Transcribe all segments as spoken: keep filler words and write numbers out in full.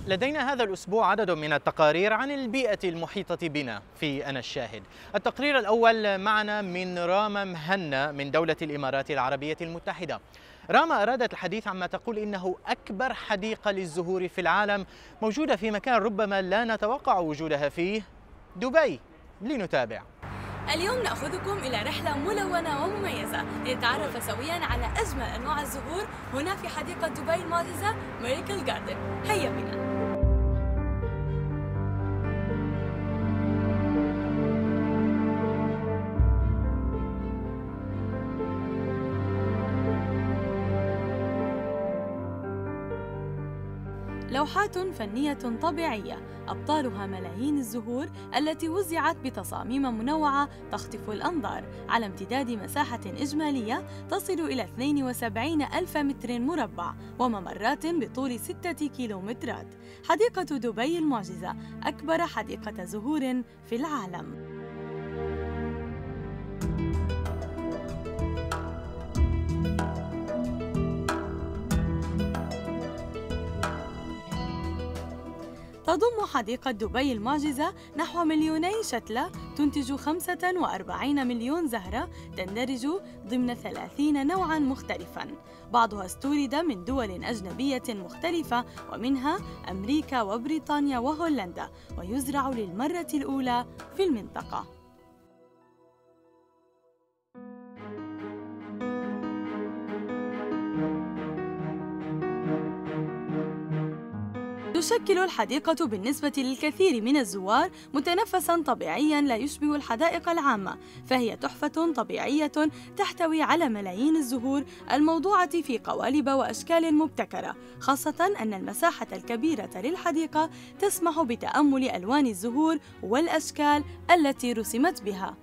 لدينا هذا الأسبوع عدد من التقارير عن البيئة المحيطة بنا في أنا الشاهد. التقرير الأول معنا من راما مهنا من دولة الإمارات العربية المتحدة. راما أرادت الحديث عما تقول إنه أكبر حديقة للزهور في العالم موجودة في مكان ربما لا نتوقع وجودها فيه، دبي. لنتابع. اليوم نأخذكم إلى رحلة ملونة ومميزة لنتعرف سوياً على أجمل أنواع الزهور هنا في حديقة دبي المعجزة ميراكل جاردن. هيا بنا. لوحات فنية طبيعية أبطالها ملايين الزهور التي وزعت بتصاميم منوعة تخطف الأنظار على امتداد مساحة إجمالية تصل إلى اثنين وسبعين ألف متر مربع وممرات بطول ستة كيلومترات. حديقة دبي المعجزة أكبر حديقة زهور في العالم. تضم حديقة دبي المعجزة نحو مليوني شتلة تنتج خمسة وأربعين مليون زهرة تندرج ضمن ثلاثين نوعاً مختلفاً، بعضها استورد من دول أجنبية مختلفة ومنها أمريكا وبريطانيا وهولندا، ويزرع للمرة الأولى في المنطقة. تشكل الحديقة بالنسبة للكثير من الزوار متنفساً طبيعياً لا يشبه الحدائق العامة، فهي تحفة طبيعية تحتوي على ملايين الزهور الموضوعة في قوالب وأشكال مبتكرة، خاصة أن المساحة الكبيرة للحديقة تسمح بتأمل ألوان الزهور والأشكال التي رسمت بها.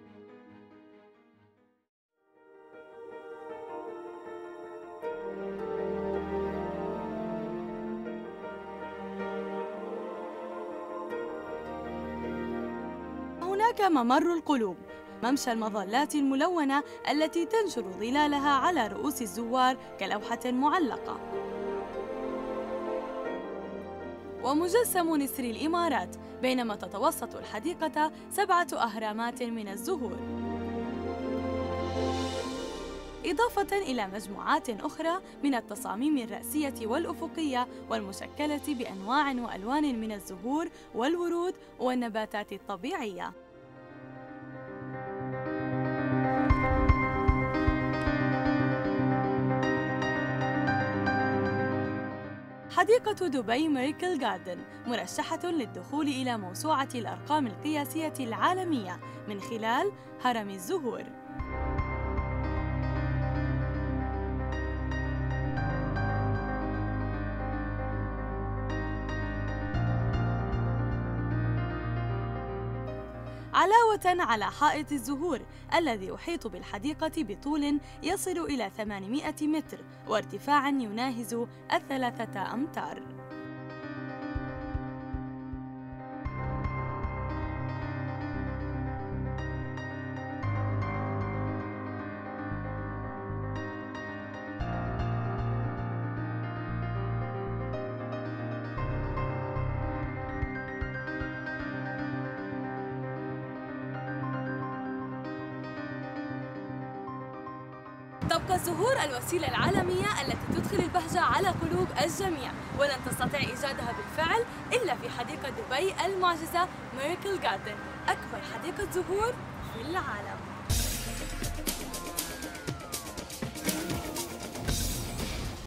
هناك ممر القلوب، ممشى المظلات الملونة التي تنشر ظلالها على رؤوس الزوار كلوحة معلقة، ومجسم نسر الإمارات، بينما تتوسط الحديقة سبعة أهرامات من الزهور، إضافة إلى مجموعات أخرى من التصاميم الرأسية والأفقية والمشكلة بأنواع وألوان من الزهور والورود والنباتات الطبيعية. حديقة دبي ميراكل جاردن مرشحة للدخول إلى موسوعة الأرقام القياسية العالمية من خلال هرم الزهور. علاوة على حائط الزهور الذي يحيط بالحديقة بطول يصل إلى ثمانمائة متر وارتفاعاً يناهز الثلاثة أمتار. تبقى الزهور الوسيلة العالمية التي تدخل البهجة على قلوب الجميع، ولن تستطيع إيجادها بالفعل إلا في حديقة دبي المعجزة ميراكل جاردن، أكبر حديقة زهور في العالم.